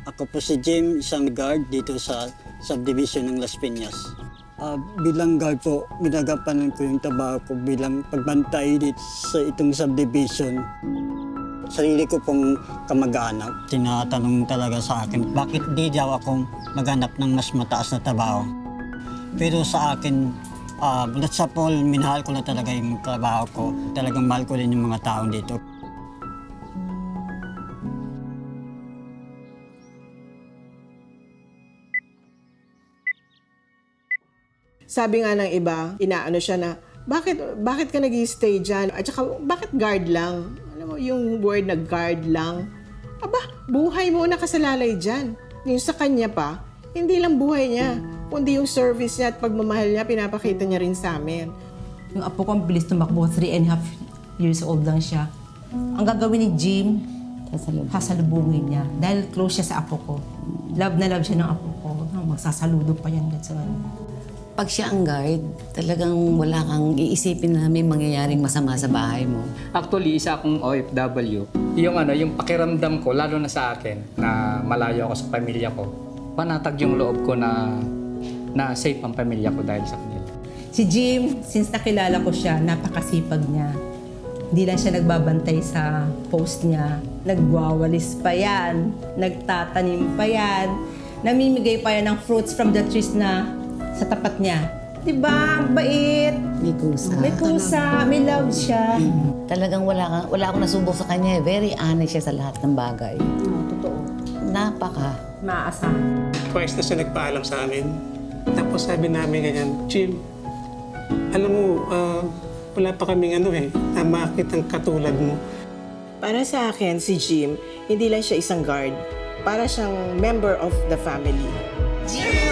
Ako po si Jim, isang guard dito sa subdivision ng Las Piñas. Bilang guard po, ginagampanan ko yung trabaho ko bilang pagbantay dito sa itong subdivision. Sarili ko pong kamag-anak, tinatanong talaga sa akin, bakit di daw akong maghanap ng mas mataas na trabaho? Pero sa akin, bulat sa Paul, minahal ko na talaga yung trabaho ko. Talagang mahal ko rin yung mga taong dito. Sabi nga ng iba, inaano siya na, bakit ka nag-i-stay dyan? At saka, bakit guard lang? Alam mo, yung word na guard lang. Aba, buhay mo nakasalalay dyan. Yung sa kanya pa, hindi lang buhay niya, kundi yung service niya at pagmamahal niya, pinapakita niya rin sa amin. Yung apo ko ang bilis tumakbo, 3.5 years old lang siya. Ang gagawin ni Jim, sasalubungin niya. Dahil close siya sa apo ko. Love na love siya ng apo ko. Magsasaludo pa yan. Pag siya ang guard, talagang wala kang iisipin na may mangyayaring masama sa bahay mo. Actually, isa akong OFW. Yung pakiramdam ko, lalo na sa akin, na malayo ako sa pamilya ko, panatag yung loob ko na safe ang pamilya ko dahil sa kanila. Si Jim, since nakilala ko siya, napakasipag niya. Hindi lang siya nagbabantay sa post niya. Nagwawalis pa yan, nagtatanim pa yan, namimigay pa yan ng fruits from the trees na sa tapat niya. Diba? Bait. May kusa. May kusa. May love siya. Talagang wala akong nasubok sa kanya. Very honest siya sa lahat ng bagay. Totoo. Napaka. Maasahan. Twice na siya nagpaalam sa amin. Tapos sabi namin ganyan, Jim, alam mo, wala pa kaming na makitang katulad mo. Para sa akin, si Jim, hindi lang siya isang guard. Para siyang member of the family. Jim!